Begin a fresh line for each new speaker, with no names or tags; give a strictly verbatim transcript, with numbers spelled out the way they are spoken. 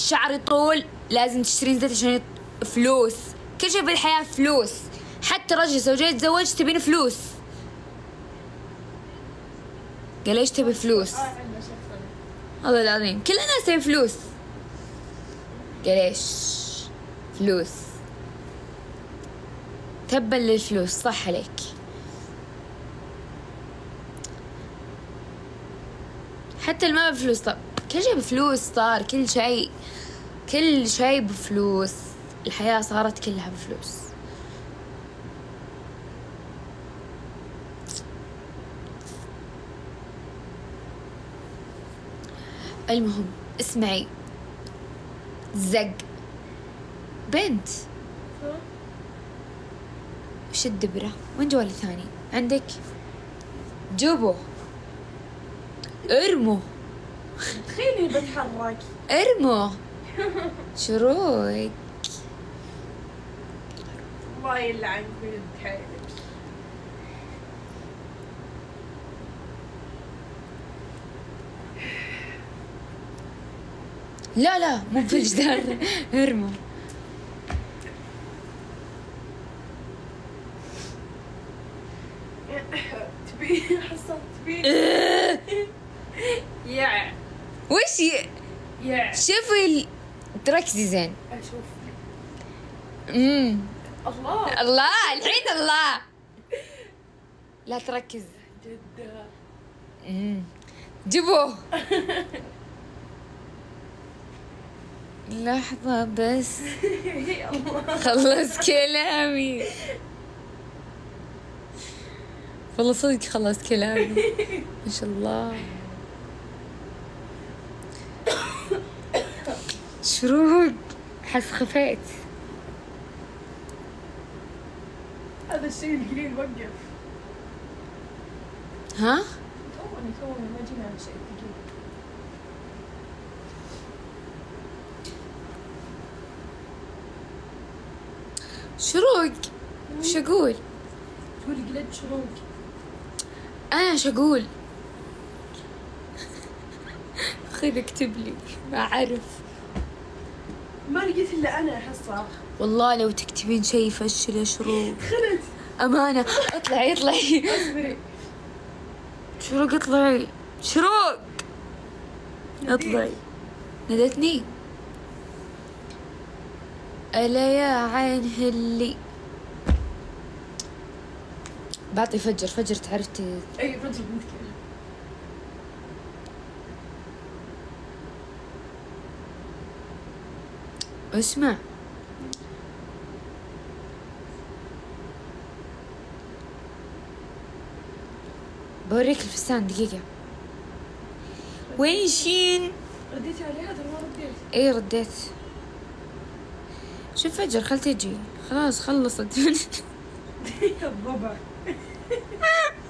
الشعر يطول لازم تشترين زيت عشان يط- فلوس. كل شيء في الحياة فلوس. حتى رجل زوجين تزوج تبين فلوس. قال ايش تبي فلوس؟ الله العظيم كل الناس تبي فلوس. قال ايش؟ فلوس. تبا للفلوس. صح عليك. حتى الماء بفلوس. طب كل شيء بفلوس صار. كل شيء كل شيء بفلوس. الحياة صارت كلها بفلوس. المهم اسمعي. زق بنت. وش الدبرة؟ وين جوالي الثاني؟ عندك؟ جوبه. ارمو.
تخيلي بتحرك.
ارمو. شروق.
الله يلعن بنت حيلك.
لا لا مو في الجدار. ارمو.
تبي حصلت تبي يا
وش ي...
يا
شوفي ال... تركزي زين.
اشوف.
امم
الله
الله الحين الله. لا تركز.
جدة.
امم جيبوه. لحظة بس
يا الله.
خلص كلامي. والله صدق خلص كلامي. ما شاء الله. شروق حس خفيت.
هذا الشيء القليل وقف.
ها؟
توني توني ما جينا على الشيء الثقيل.
شروق وش اقول؟
تقولي قلت شروق.
انا ايش اقول؟ خذ اكتب لي. ما اعرف
ما لقيت الا انا حصة.
والله. لو تكتبين شيء فشل يا شروق.
دخلت.
امانه. اطلعي اطلعي.
اصبري.
شروق اطلعي. شروق اطلعي. نادتني. الا يا عين هلي. بعطي فجر. فجر تعرفتي.
اي فجر بنت كذا.
اسمع بوريك الفستان دقيقة. وين شين؟
رديتي عليه هذا ما رديت.
ايه رديت. شوف فجر خل تجي. خلاص خلصت.
الضبع.